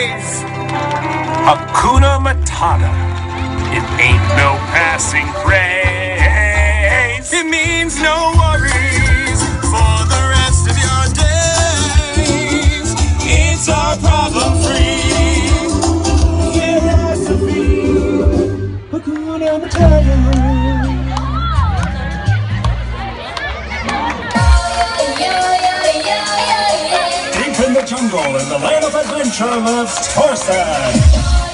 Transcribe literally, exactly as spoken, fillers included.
phrase. Hakuna Matata. It ain't no passing craze. It means no worries for the rest of your days. It's our problem-free philosophy. Hakuna Matata. Deep in the jungle, in the land of adventure, lives Tarzan.